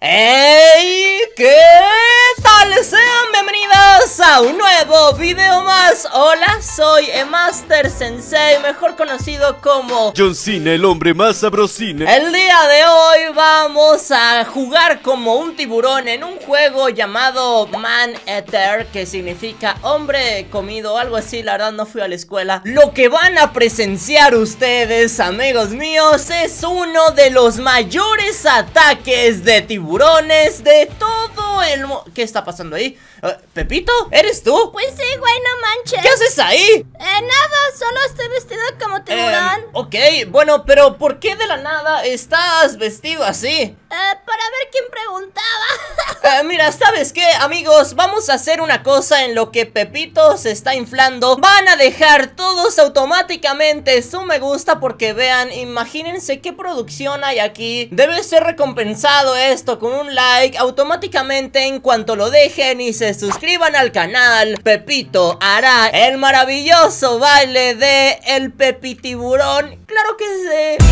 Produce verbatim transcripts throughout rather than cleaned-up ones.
¡Hey! ¿Qué tal? Sean bienvenidos a un nuevo video más. Hola, soy Emaster Sensei, mejor conocido como John Cena, el hombre más sabrosín. El día de hoy vamos a jugar como un tiburón en un juego llamado Man-Eater, que significa hombre comido, algo así. La verdad no fui a la escuela. Lo que van a presenciar ustedes, amigos míos, es uno de los mayores ataques de tiburones de todo el mundo. ¿Qué está pasando ahí? Uh, ¿Pepito? ¿Eres tú? Pues sí, güey, no manches. ¿Qué haces ahí? Eh, nada, solo estoy vestido como tiburón. Eh, ok, bueno, pero ¿por qué de la nada estás vestido así? Eh, para ver quién preguntaba. Eh, mira, ¿sabes qué, amigos? Vamos a hacer una cosa en lo que Pepito se está inflando. Van a dejar todos automáticamente su me gusta porque vean, imagínense qué producción hay aquí. Debe ser recompensado esto con un like automáticamente en cuanto lo dejen y se suscriban al canal. Pepito hará el maravilloso baile de el Pepitiburón. Claro que sí.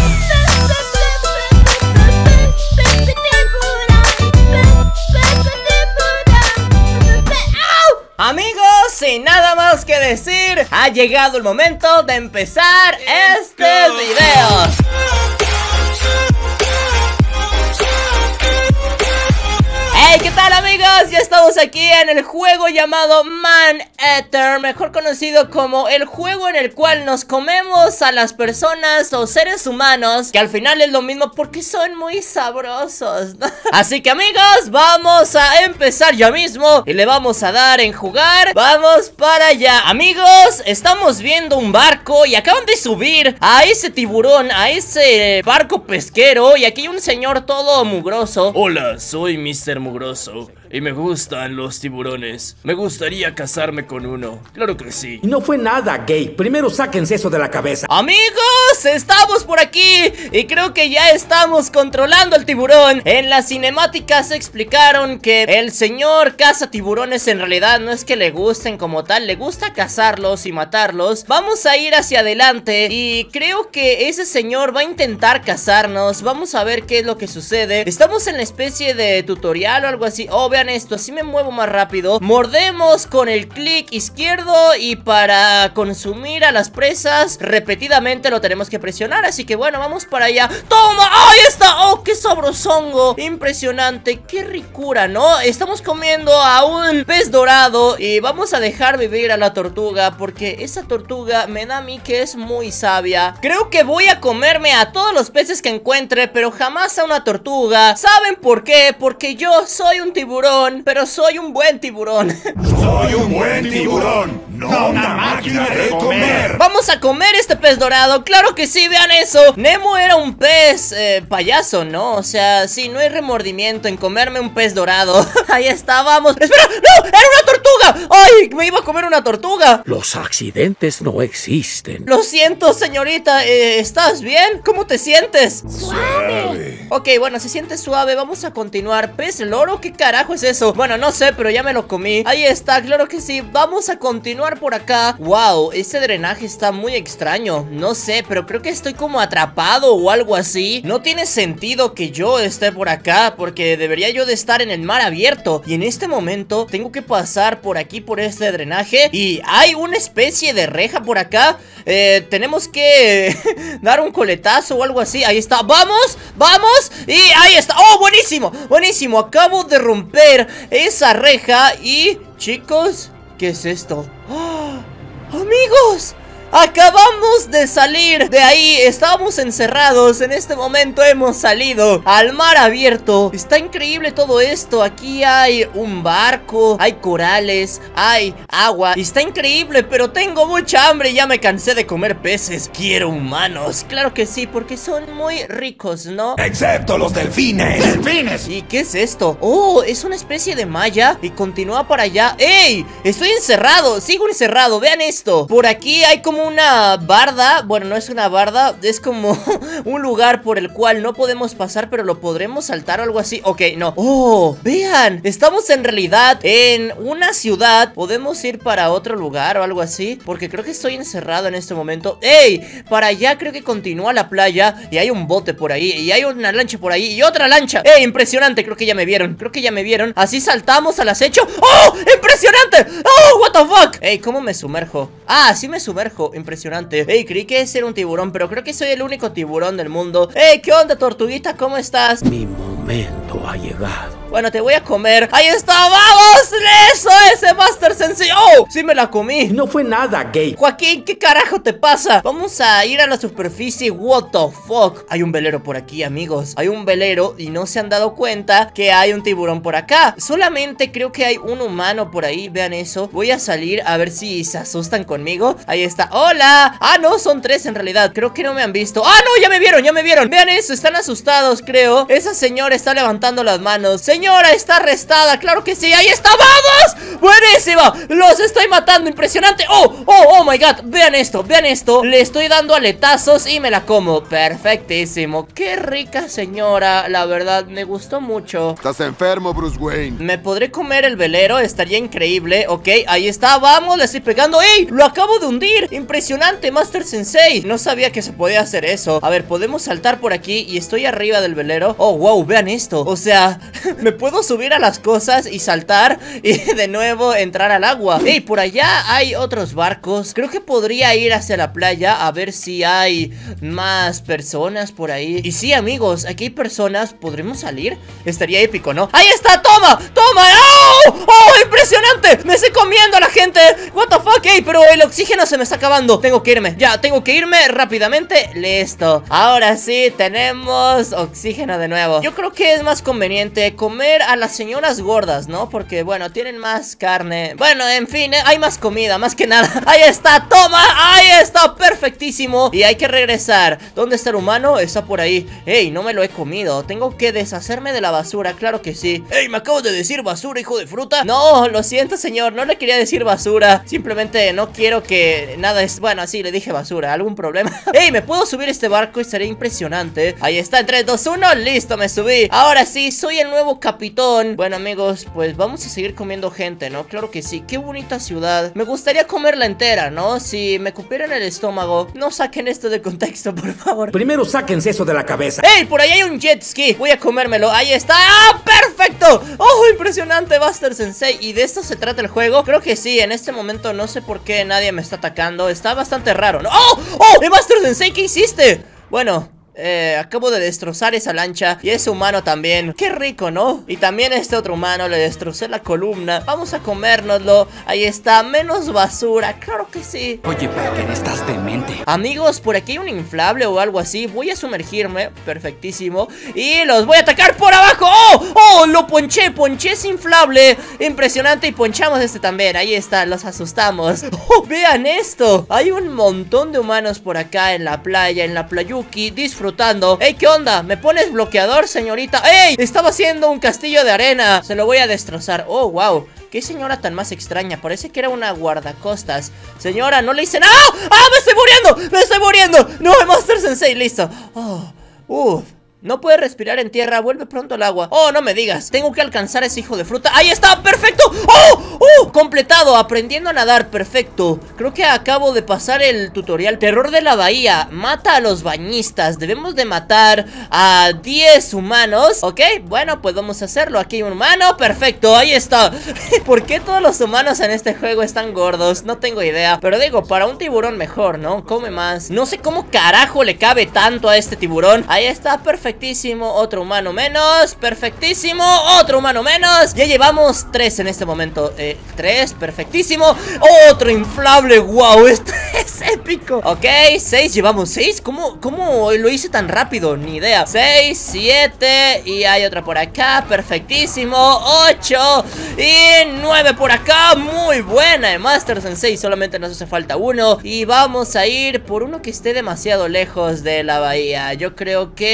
Amigos, sin nada más que decir, ha llegado el momento de empezar este video. Hey, ¿qué tal, amigos? Ya estamos aquí en el juego llamado Man-Eater, mejor conocido como el juego en el cual nos comemos a las personas o seres humanos, que al final es lo mismo porque son muy sabrosos, ¿no? Así que, amigos, vamos a empezar ya mismo y le vamos a dar en jugar. Vamos para allá. Amigos, estamos viendo un barco y acaban de subir a ese tiburón, a ese barco pesquero, y aquí hay un señor todo mugroso. Hola, soy mister Mugroso y me gustan los tiburones. Me gustaría casarme con uno. Claro que sí. Y no fue nada gay. Primero sáquense eso de la cabeza. Amigos, estamos por aquí y creo que ya estamos controlando el tiburón. En las cinemáticas explicaron que el señor caza tiburones en realidad no es que le gusten como tal, le gusta cazarlos y matarlos. Vamos a ir hacia adelante y creo que ese señor va a intentar cazarnos. Vamos a ver qué es lo que sucede. Estamos en la especie de tutorial o algo así. Oh, vean esto, así me muevo más rápido. Mordemos con el clic izquierdo y para consumir a las presas repetidamente lo tenemos que presionar. Así que bueno, vamos para allá. ¡Toma! ¡Ahí está! ¡Oh, qué sabrosongo! Impresionante, qué ricura, ¿no? Estamos comiendo a un pez dorado y vamos a dejar vivir a la tortuga porque esa tortuga me da a mí que es muy sabia. Creo que voy a comerme a todos los peces que encuentre, pero jamás a una tortuga. ¿Saben por qué? Porque yo soy un tiburón, pero soy un buen tiburón. Soy un buen tiburón, no una máquina de comer. Vamos a comer este pez dorado, claro que sí, vean eso. Nemo era un pez eh, payaso, ¿no? O sea, sí, no hay remordimiento en comerme un pez dorado. Ahí está, vamos. ¡Espera! ¡No! ¡Era una tortuga! ¡Ay! Me iba a comer una tortuga. Los accidentes no existen. Lo siento, señorita, eh, ¿estás bien? ¿Cómo te sientes? Suave. Ok, bueno, se siente suave, vamos a continuar. ¿Pez loro? ¿Qué carajo es eso? Bueno, no sé, pero ya me lo comí. Ahí está, claro que sí. Vamos a continuar por acá. Wow, ese drenaje está muy extraño. No sé, pero creo que estoy como atrapado o algo así. No tiene sentido que yo esté por acá, porque debería yo de estar en el mar abierto. Y en este momento tengo que pasar por aquí, por este drenaje. Y hay una especie de reja por acá. eh, Tenemos que dar un coletazo o algo así. Ahí está, vamos, vamos. Y ahí está, oh, buenísimo, buenísimo. Acabo de romper esa reja y... chicos, ¿qué es esto? ¡Oh! ¡Amigos! Acabamos de salir de ahí, estábamos encerrados, en este momento hemos salido al mar abierto. Está increíble todo esto, aquí hay un barco, hay corales, hay agua. Está increíble, pero tengo mucha hambre y ya me cansé de comer peces. Quiero humanos, claro que sí, porque son muy ricos, ¿no? Excepto los delfines. ¡Delfines! ¿Y qué es esto? Oh, es una especie de malla y continúa para allá. ¡Ey! Estoy encerrado, sigo encerrado, vean esto. Por aquí hay como como una barda. Bueno, no es una barda, es como un lugar por el cual no podemos pasar, pero lo podremos saltar o algo así. Ok, no. Oh, vean, estamos en realidad en una ciudad. Podemos ir para otro lugar o algo así, porque creo que estoy encerrado en este momento. ¡Ey! Para allá creo que continúa la playa y hay un bote por ahí y hay una lancha por ahí y otra lancha. ¡Ey! Impresionante, creo que ya me vieron. Creo que ya me vieron. Así saltamos al acecho. ¡Oh! ¡Impresionante! ¡Oh! ¡What the fuck! ¡Ey! ¿Cómo me sumerjo? Ah, sí me sumerjo. Impresionante. ¡Ey! Creí que ese era un tiburón, pero creo que soy el único tiburón del mundo. ¡Ey! ¿Qué onda, tortuguita? ¿Cómo estás? Mi momento ha llegado. Bueno, te voy a comer. ¡Ahí está! ¡Vamos! ¡Eso! ¡Ese Master Sensei! ¡Oh! ¡Sí me la comí! No fue nada, Gabe. Joaquín, ¿qué carajo te pasa? Vamos a ir a la superficie. What the fuck. Hay un velero por aquí, amigos. Hay un velero y no se han dado cuenta que hay un tiburón por acá. Solamente creo que hay un humano por ahí. Vean eso. Voy a salir a ver si se asustan conmigo. Ahí está. ¡Hola! Ah, no, son tres en realidad. Creo que no me han visto. ¡Ah, no! Ya me vieron, ya me vieron. Vean eso, están asustados, creo. Esa señora está levantando las manos. Señora, está arrestada. Claro que sí. ¡Ahí está! ¡Vamos! ¡Buenísima! ¡Los estoy matando! ¡Impresionante! ¡Oh! ¡Oh! ¡Oh my god! Vean esto, vean esto. Le estoy dando aletazos y me la como. Perfectísimo. Qué rica señora. La verdad, me gustó mucho. Estás enfermo, Bruce Wayne. ¿Me podré comer el velero? Estaría increíble. Ok, ahí está. Vamos, le estoy pegando. ¡Ey! Lo acabo de hundir. Impresionante, Master Sensei. No sabía que se podía hacer eso. A ver, podemos saltar por aquí y estoy arriba del velero. Oh, wow, vean esto. O sea, me puedo subir a las cosas y saltar y de nuevo entrar al agua. Ey, por allá hay otros barcos. Creo que podría ir hacia la playa a ver si hay más personas por ahí. Y sí, amigos, aquí hay personas. ¿Podremos salir? Estaría épico, ¿no? ¡Ahí está! ¡Toma! ¡Toma! ¡Oh! ¡Oh! ¡Impresionante! ¡Me estoy comiendo a la gente! ¿What the fuck? Ey, pero el oxígeno se me está acabando. Tengo que irme. Ya, tengo que irme rápidamente. Listo. Ahora sí, tenemos oxígeno de nuevo. Yo creo que es más conveniente comer a las señoras gordas, ¿no? Porque, bueno, tienen más carne. Bueno, en fin, ¿eh? Hay más comida, más que nada. ¡Ahí está! ¡Toma! ¡Ahí está! ¡Perfectísimo! Y hay que regresar. ¿Dónde está el humano? Está por ahí. ¡Ey! No me lo he comido. Tengo que deshacerme de la basura. Claro que sí. ¡Ey! ¿Me acabo de decir basura, hijo de fruta? No, lo siento, señor. No le quería decir basura. Simplemente no quiero que nada es... Bueno, así le dije basura. ¿Algún problema? ¡Ey! ¿Me puedo subir a este barco? Estaría impresionante. Ahí está. En tres, dos, uno. Listo, me subí. Ahora sí, soy el nuevo capitán. Bueno, amigos, pues vamos a seguir comiendo gente, ¿no? Claro que sí. Qué bonita ciudad. Me gustaría comerla entera, ¿no? Si me cupieran el estómago. No saquen esto de contexto, por favor. Primero sáquense eso de la cabeza. ¡Ey! Por ahí hay un jet ski. Voy a comérmelo. Ahí está. ¡Ah! ¡Perfecto! ¡Oh! Impresionante, Master Sensei. ¿Y de esto se trata el juego? Creo que sí. En este momento no sé por qué nadie me está atacando. Está bastante raro, ¿no? ¡Oh! ¡Oh! ¡Eh, Master Sensei! ¿Qué hiciste? Bueno... Eh, acabo de destrozar esa lancha. Y ese humano también. Qué rico, ¿no? Y también este otro humano le destrocé la columna. Vamos a comérnoslo. Ahí está, menos basura. Claro que sí. Oye, ¿para qué estás demente? Amigos, por aquí hay un inflable o algo así. Voy a sumergirme, perfectísimo. Y los voy a atacar por abajo. ¡Oh! ¡Oh! Lo ponché, ponché ese inflable. Impresionante, y ponchamos este también. Ahí está, los asustamos. ¡Oh! Vean esto. Hay un montón de humanos por acá en la playa, en la playuki, disfrutando. ¡Ey! ¿Qué onda? ¿Me pones bloqueador, señorita? ¡Ey! Estaba haciendo un castillo de arena. Se lo voy a destrozar. ¡Oh, wow! ¡Qué señora tan más extraña! Parece que era una guardacostas. Señora, no le hice nada. ¡Ah! ¡Ah! ¡Me estoy muriendo! ¡Me estoy muriendo! ¡No! ¡Master Sensei! ¡Listo! ¡Oh! ¡Uf! No puede respirar en tierra, vuelve pronto al agua. Oh, no me digas, tengo que alcanzar a ese hijo de fruta. ¡Ahí está! ¡Perfecto! ¡Oh! ¡Oh! Completado, aprendiendo a nadar, perfecto. Creo que acabo de pasar el tutorial. Terror de la bahía, mata a los bañistas. Debemos de matar a diez humanos. Ok, bueno, pues vamos a hacerlo. Aquí hay un humano, perfecto, ahí está. ¿Por qué todos los humanos en este juego están gordos? No tengo idea, pero digo, para un tiburón mejor, ¿no? Come más. No sé cómo carajo le cabe tanto a este tiburón. Ahí está, perfecto. Perfectísimo, otro humano menos. Perfectísimo, otro humano menos. Ya llevamos tres en este momento. eh, Tres, perfectísimo. Otro inflable, wow, esto es épico. Ok, seis, llevamos seis. ¿Cómo, cómo lo hice tan rápido? Ni idea. Seis, siete. Y hay otra por acá, perfectísimo. Ocho y nueve por acá. Muy buena, Master Sensei. Solamente nos hace falta uno. Y vamos a ir por uno que esté demasiado lejos de la bahía. Yo creo que... Ahí está.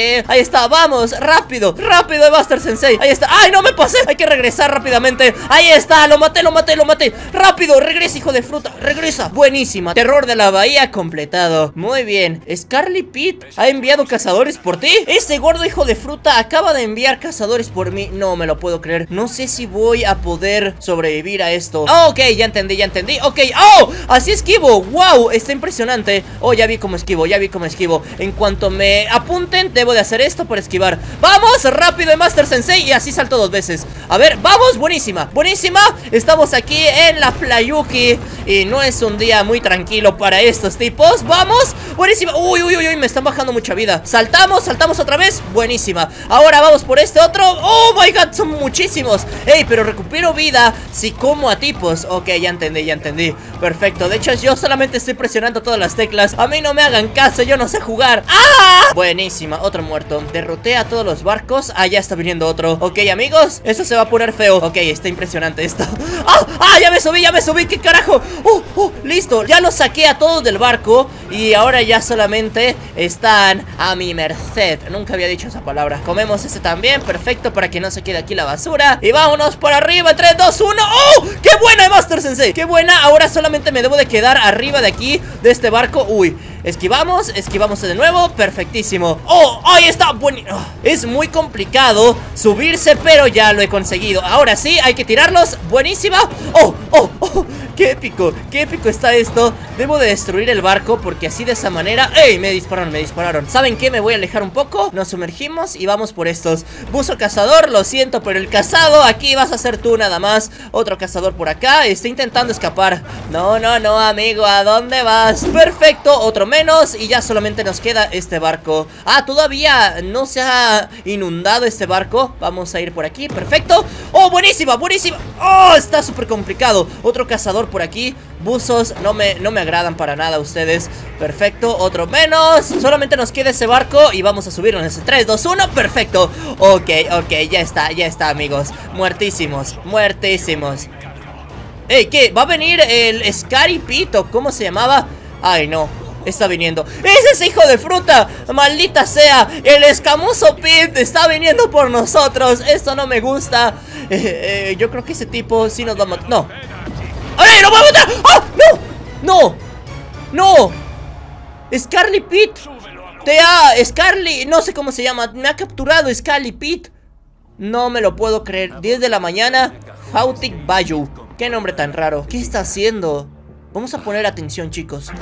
está, vamos, rápido, rápido, Master Sensei. Ahí está, ay, no me pasé, hay que regresar rápidamente. Ahí está, lo maté, lo maté, lo maté. Rápido, regresa, hijo de fruta, regresa. Buenísima, terror de la bahía completado. Muy bien, Scarlet Pit ha enviado cazadores por ti. Este gordo hijo de fruta acaba de enviar cazadores por mí. No me lo puedo creer, no sé si voy a poder sobrevivir a esto. Oh, ok, ya entendí, ya entendí, ok. Oh, así esquivo, wow, está impresionante. Oh, ya vi cómo esquivo, ya vi cómo esquivo. En cuanto me apunten, debo de hacer esto para esquivar. Vamos, rápido, Master Sensei. Y así salto dos veces. A ver, vamos, buenísima, buenísima. Estamos aquí en la Playuki y no es un día muy tranquilo para estos tipos. Vamos, buenísima. Uy, uy, uy, uy, me están bajando mucha vida. Saltamos, saltamos otra vez, buenísima. Ahora vamos por este otro. Oh my god, son muchísimos. Ey, pero recupero vida si como a tipos. Ok, ya entendí, ya entendí. Perfecto, de hecho yo solamente estoy presionando todas las teclas. A mí no me hagan caso, yo no sé jugar. ¡Ah! Buenísima, otro muerto. Derroté a todos los barcos. Ah, ya está viniendo otro. Ok, amigos, eso se va a poner feo. Ok, está impresionante esto. ¡Ah! ¡Ah! Ya me subí, ya me subí, ¿qué carajo? ¡Uh! ¡Uh! Listo, ya los saqué a todos del barco y ahora ya solamente están a mi merced. Nunca había dicho esa palabra. Comemos ese también, perfecto, para que no se quede aquí la basura. Y vámonos por arriba, tres, dos, uno. ¡Oh! ¡Qué buena, Master Sensei! ¡Qué buena! Ahora solamente me debo de quedar arriba de aquí, de este barco. Uy, esquivamos, esquivamos de nuevo, perfectísimo. ¡Oh! ¡Ahí está! Buen... Oh, es muy complicado subirse, pero ya lo he conseguido. Ahora sí, hay que tirarlos, buenísima. ¡Oh! ¡Oh! ¡Oh! ¡Qué épico! ¡Qué épico está esto! Debo de destruir el barco porque así de esa manera... ¡Ey! Me dispararon, me dispararon. ¿Saben qué? Me voy a alejar un poco. Nos sumergimos y vamos por estos. Buzo cazador, lo siento, pero el cazado aquí vas a ser tú nada más. Otro cazador por acá. Está intentando escapar. No, no, no, amigo. ¿A dónde vas? Perfecto, otro menos y ya solamente nos queda este barco. Ah, todavía no se ha inundado este barco. Vamos a ir por aquí, perfecto. ¡Oh, buenísima, buenísima! ¡Oh, está súper complicado! Otro cazador por aquí. Buzos no me, no me agradan para nada ustedes. Perfecto, otro menos. Solamente nos queda ese barco y vamos a subirnos en ese tres, dos, uno, perfecto. Ok, ok, ya está, ya está, amigos. Muertísimos, muertísimos. Ey, ¿qué? ¿Va a venir el Scarlet Pit o cómo se llamaba? Ay, no, está viniendo. ¡Es ese hijo de fruta! ¡Maldita sea! El escamoso Pit está viniendo por nosotros. Esto no me gusta. eh, eh, Yo creo que ese tipo sí nos va a matar. No. ¡Ay, no va a matar! ¡Ah! ¡No! ¡No! ¡No! Scarlet Pit te ha... Scarlet... No sé cómo se llama. Me ha capturado Scarlet Pit. No me lo puedo creer. diez de la mañana. Fautic Bayou. Qué nombre tan raro. ¿Qué está haciendo? Vamos a poner atención, chicos.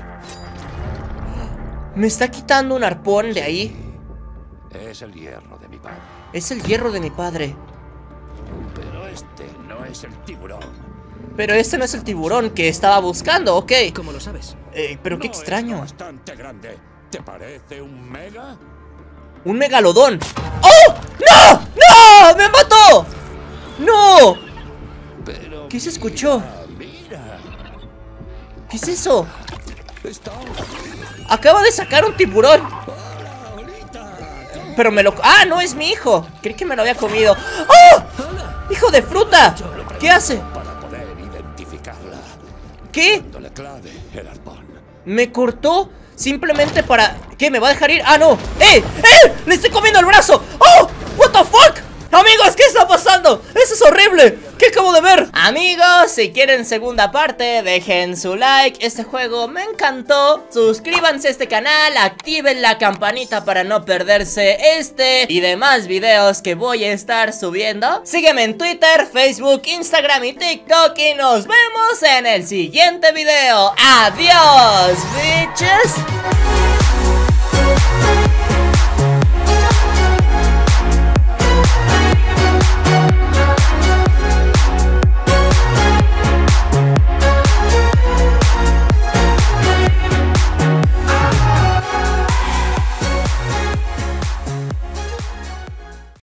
Me está quitando un arpón de ahí. Es el hierro de mi padre. Es el hierro de mi padre. Pero este no es el tiburón. Pero este no es el tiburón que estaba buscando, ok. ¿Cómo lo sabes? Eh, pero qué No, extraño. es bastante grande. ¿Te parece un mega? Un megalodón. ¡Oh! ¡No! ¡No! ¡Me mató! ¡No! Pero ¿Qué se escuchó? Mira, ¿Qué es eso? está. Acaba de sacar un tiburón. Hola, Olita. Pero me lo... ¡Ah, no, es mi hijo! Creí que me lo había comido. ¡Oh! ¡Hijo de fruta! ¿Qué hace? Para poder identificarla. ¿Qué? Cuando le clave el arpón. Me cortó simplemente para... ¿Qué? ¿Me va a dejar ir? ¡Ah, no! ¡Eh! ¡Eh! ¡Le estoy comiendo el brazo! ¡Oh! ¿What the fuck? Amigos, ¿qué está pasando? ¡Eso es horrible! ¿Qué acabo de ver? Amigos, si quieren segunda parte, dejen su like. Este juego me encantó. Suscríbanse a este canal, activen la campanita para no perderse este y demás videos que voy a estar subiendo. Sígueme en Twitter, Facebook, Instagram y TikTok y nos vemos en el siguiente video. ¡Adiós, bitches!